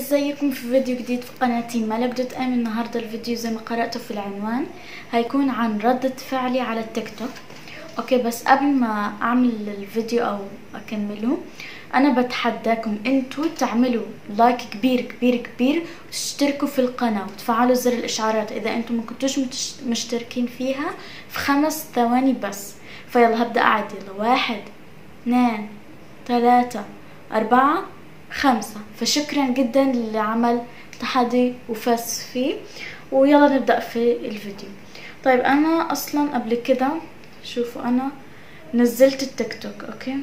ازيكم في فيديو جديد في قناتي ملك دوت ام. النهارده الفيديو زي ما قرأته في العنوان هيكون عن ردة فعلي على التيك توك. اوكي، بس قبل ما اعمل الفيديو او اكمله انا بتحداكم انتوا تعملوا لايك كبير كبير كبير وتشتركوا في القناة وتفعلوا زر الاشعارات اذا انتم ما كنتوش مشتركين فيها في 5 ثواني بس. فيلا هبدأ اعد. يلا 1 2 3 4 5. فشكرا جدا للي عمل تحدي وفاز فيه، ويلا نبدأ في الفيديو. طيب انا اصلا قبل كده شوفوا انا نزلت التيك توك. اوكي،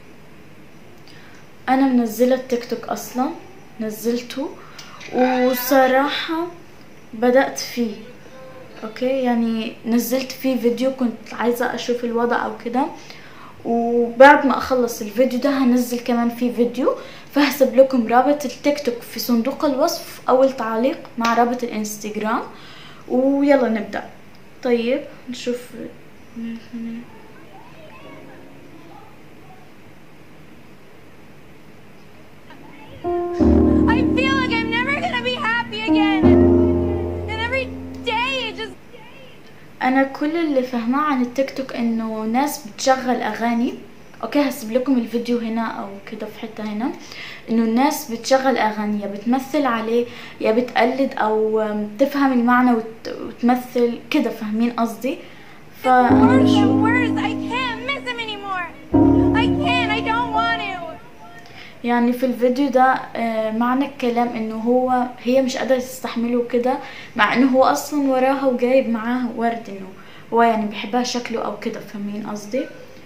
انا منزله التيك توك اصلا، نزلته وصراحة بدأت فيه. اوكي، يعني نزلت فيه فيديو كنت عايزة اشوف الوضع او كده، وبعد ما اخلص الفيديو ده هنزل كمان فيه فيديو، فهسيب لكم رابط التيك توك في صندوق الوصف اول تعليق مع رابط الانستغرام. ويلا نبدأ. طيب نشوف. I feel like I'm never gonna be happy again. And every day it just... انا كل اللي فهماه عن التيك توك انه ناس بتشغل اغاني. اوكي، هسيب لكم الفيديو هنا او كده في حتة هنا، انه الناس بتشغل اغاني يا بتمثل عليه يا بتقلد او تفهم المعنى وتمثل كده. فاهمين قصدي؟ worse and worse. I can't miss him anymore. I can't. I don't want to. يعني في الفيديو ده معنى الكلام انه هي مش قادرة تستحمله كده، مع انه هو اصلا وراها وجايب معاه ورد، انه هو يعني بيحبها شكله او كده. فاهمين قصدي؟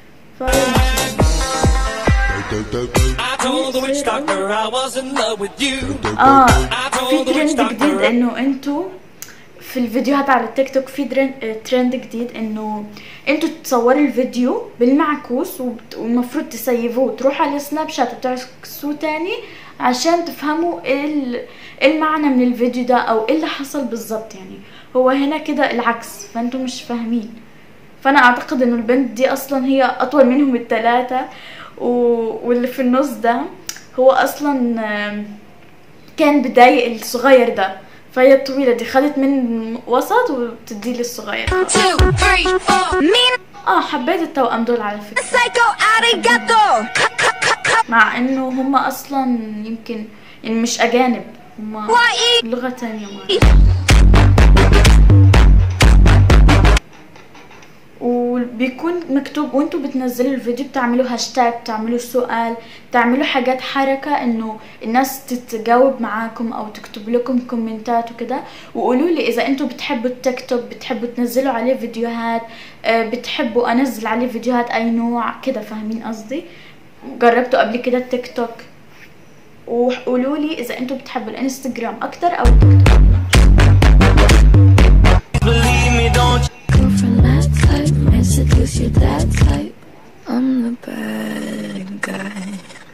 في ترند جديد انه انتوا في الفيديوهات على التيك توك، في ترند جديد انه انتوا تصوروا الفيديو بالمعكوس والمفروض تسيفوه وتروحوا على السناب شات وتعكسوه تاني عشان تفهموا ايه المعنى من الفيديو ده او ايه اللي حصل بالظبط. يعني هو هنا كده العكس، فانتوا مش فاهمين. فانا اعتقد انه البنت دي اصلا هي اطول منهم الثلاثة، واللي في النص ده هو اصلا كان بضايق الصغير ده، فهي الطويلة دي خدت من وسط وبتدي للصغير. حبيت التوأم دول على فكرة، مع انه هم اصلا يمكن يعني مش اجانب، هم لغة تانية وبيكون مكتوب وانتوا بتنزلوا الفيديو بتعملوا هاشتاج، بتعملوا سؤال، بتعملوا حاجات حركة انه الناس تتجاوب معاكم او تكتب لكم كومنتات وكده. وقولوا لي اذا انتوا بتحبوا التيك توك، بتحبوا تنزلوا عليه فيديوهات، بتحبوا انزل عليه فيديوهات اي نوع كده. فاهمين قصدي؟ جربتوا قبل كده التيك توك؟ وقولوا لي اذا انتوا بتحبوا الانستغرام اكتر او التيك توك. Seduce your dad type. I'm the bad guy.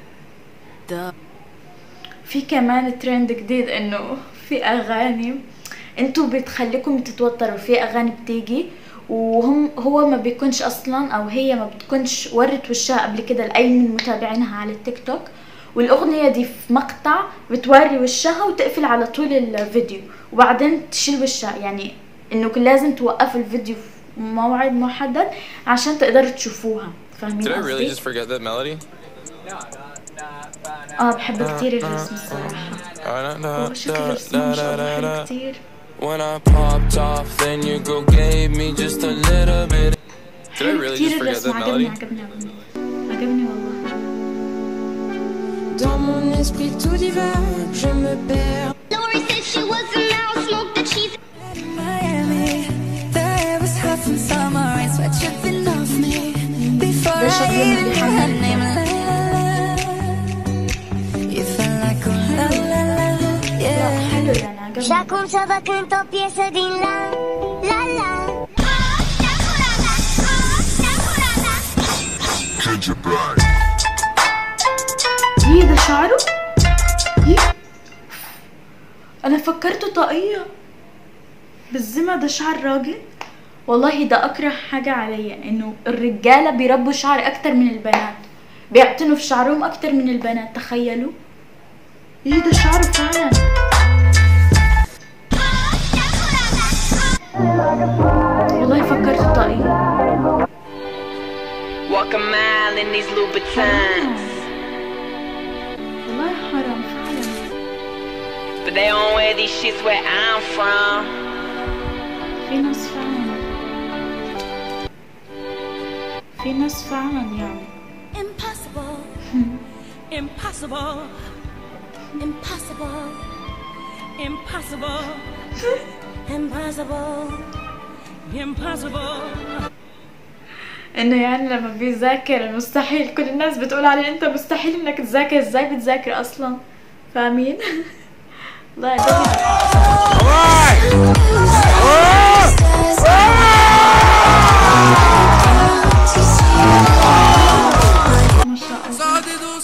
في كمان ترند جديد انه في اغاني انتوا بتخليكم تتوتروا. في اغاني بتيجي هو ما بيكونش اصلا او هي ما بتكونش ورت وشها قبل كده لاي من متابعينها على التيك توك، والاغنيه دي في مقطع بتوري وشها وتقفل على طول الفيديو وبعدين تشيل وشها. يعني انه لازم توقفوا الفيديو في موعد محدد عشان تقدروا تشوفوها. فاهمين قصدي؟ بحب كتير الرسم الصراحة، شكل رسمه ما شاء الله حلو كتير. حلو كتير الرسم، عجبني والله. ده شكله اللي بيحمل. Ya cominciava canto pieza di la la la. ده شعره؟ انا فكرته طاقية بالزمة. ده شعر راجل. والله ده اكره حاجة عليا، انه الرجالة بيربوا شعر اكتر من البنات، بيعتنوا في شعرهم اكتر من البنات. تخيلوا. ايه ده شعره فعلا. والله فكرت طاقية. Walk a mile in these Louboutins, والله حرام فعلا. but they don't wear these shits where I'm from. في ناس فعلا، في ناس فعلا يعني. Impossible. Impossible. Impossible. Impossible. Impossible. Impossible. انه يعني لما بيذاكر المستحيل كل الناس بتقول عليه انت مستحيل انك تذاكر، ازاي بتذاكر اصلا؟ فاهمين؟ والله ما شاء الله.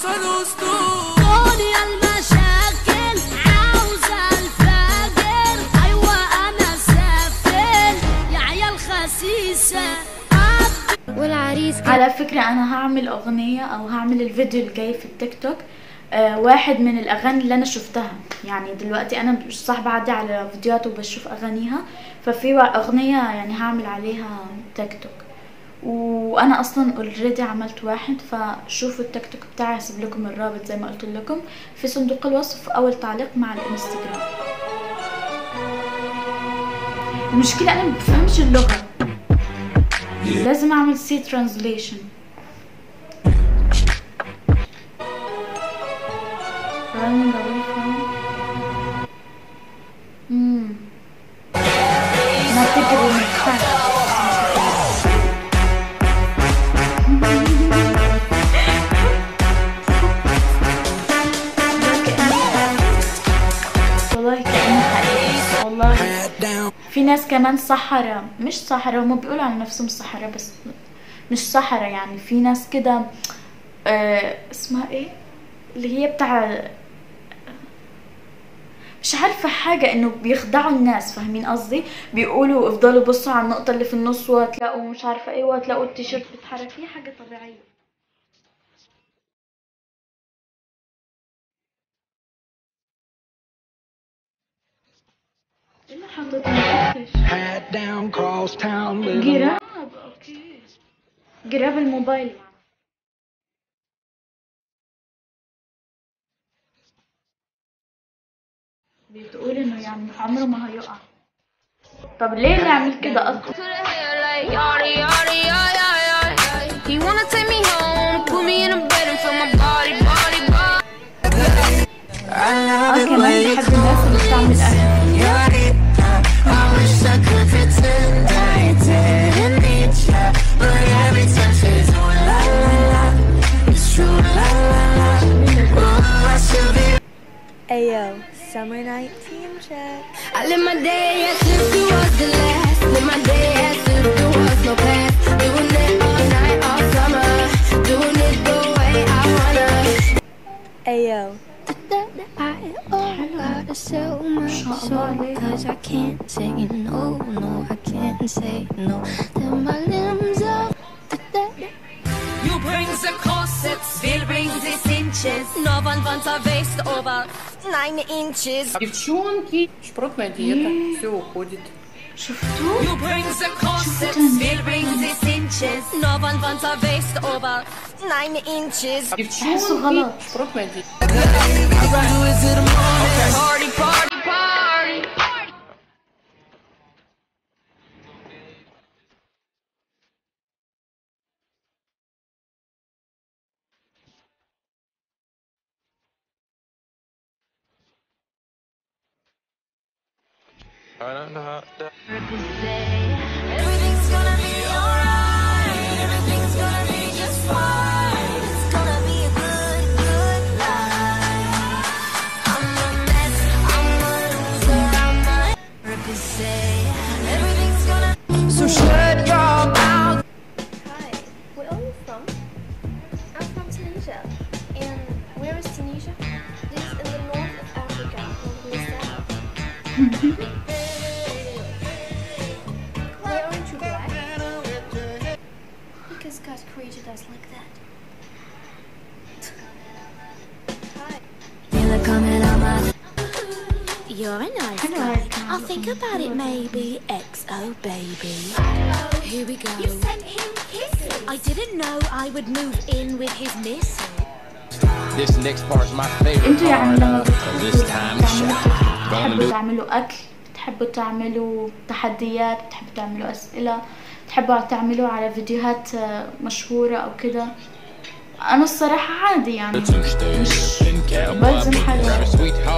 على فكرة أنا هعمل أغنية أو هعمل الفيديو الجاي في التيك توك واحد من الأغاني اللي أنا شفتها. يعني دلوقتي أنا مش صح بعدي على فيديوهات وبشوف أغانيها، ففي أغنية يعني هعمل عليها تيك توك، وأنا أصلا اوريدي عملت واحد. فشوفوا التيك توك بتاعي، هسيب لكم الرابط زي ما قلت لكم في صندوق الوصف أول تعليق مع الانستجرام. المشكلة أنا مبفهمش اللغة، لازم اعمل سي ترانزليشن. running away from ما تجري من الخلف. والله كأنه حقيقي والله. في ناس كمان صحراء، مش صحراء، هم بيقولوا على نفسهم صحراء بس مش صحراء. يعني في ناس كده اسمها ايه اللي هي بتاع، مش عارفة حاجة، انه بيخدعوا الناس. فاهمين قصدي؟ بيقولوا افضلوا بصوا على النقطة اللي في النص وهتلاقوا مش عارفة ايه، وهتلاقوا التيشيرت بيتحرك. هي حاجة طبيعية. ايه اللي حطيته؟ جراب. اوكي جراب الموبايل. بتقول انه يعني عمره ما هيقع. طب ليه نعمل كده اصلا؟ كمان بحب الناس اللي بتعمل اغاني. Ayo, summer night team check. I live my day as if it was the last. Live my day as if there was no past. Doing it all night, all summer. Doing it the way I wanna. Ayo. I gotta sell my soul, 'cause I can't say no, no, I can't say no. Then my limbs up. You bring the corsets, Bill brings his inches. No one wants a waist over 9 inches. Девчонки, шпротная диета, все уходит. شفتوا؟ You bring the corsets, Bill brings his inches. No one wants a waist over 9 inches. بحسه غلط. Шпротная диета. Party, party, party. Everything's gonna be alright. Everything's gonna be just fine. It's gonna be a good, good life. I'm a mess. I'm a loser. I'm a everything's gonna. So shut your mouth. Hi, where are you from? I'm from Tunisia. And where is Tunisia? This is in the north of Africa, probably south. Why aren't you black? Because God created us like that. Hi. Feel it coming on. you're a nice حلوة guy. هاي الكلمة. I'll think about it maybe. XO baby. Here we go. You sent him kisses. I didn't know I would move in with his missus. This next part is my favorite انتوا يعني part لما of this time shot. بتحبوا تعملوا اكل، بتحبوا تعملوا تحديات، بتحبوا تعملوا اسئلة، بتحبوا تعملوا على فيديوهات مشهورة او كده، انا الصراحة عادي يعني مش بلزم حاجة.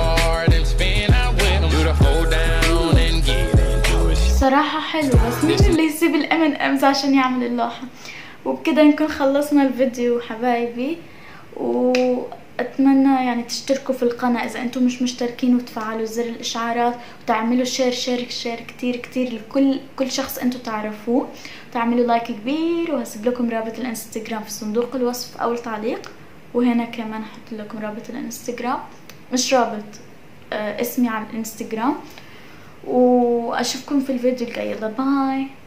صراحة حلو، بس مين اللي يسيب الM&M's عشان يعمل اللوحة؟ وبكده نكون خلصنا الفيديو حبايبي، واتمنى يعني تشتركوا في القناة اذا انتم مش مشتركين، وتفعلوا زر الاشعارات، وتعملوا شير كتير لكل شخص انتم تعرفوه، وتعملوا لايك كبير، وهسيب لكم رابط الانستغرام في صندوق الوصف او التعليق، وهنا كمان هحط لكم رابط الانستغرام، مش رابط اسمي على الانستغرام، واشوفكم في الفيديو الجاي. يلا باي.